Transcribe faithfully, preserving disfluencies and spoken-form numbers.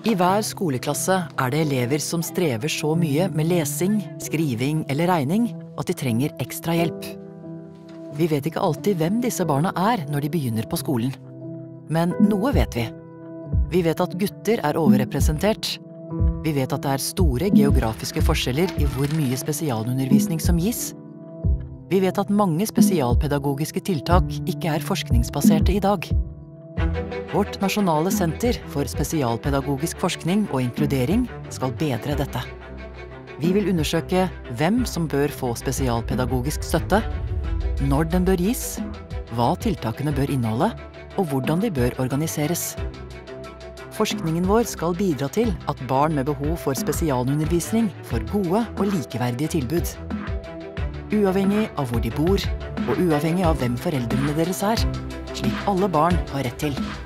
I hver skoleklasse er det elever som strever så mye med lesing, skriving eller regning at de trenger ekstra hjelp. Vi vet ikke alltid hvem disse barna er når de begynner på skolen. Men noe vet vi. Vi vet at gutter er overrepresentert. Vi vet at det er store geografiske forskjeller i hvor mye spesialundervisning som gis. Vi vet at mange spesialpedagogiske tiltak ikke er forskningsbaserte i dag. Vårt nasjonale senter for spesialpedagogisk forskning og inkludering skal bedre dette. Vi vil undersøke hvem som bør få spesialpedagogisk støtte, når den bør gis, hva tiltakene bør inneholde, og hvordan de bør organiseres. Forskningen vår skal bidra til at barn med behov for spesialundervisning får gode og likeverdige tilbud. Uavhengig av hvor de bor, og uavhengig av hvem foreldrene deres er, slik alle barn har rett til.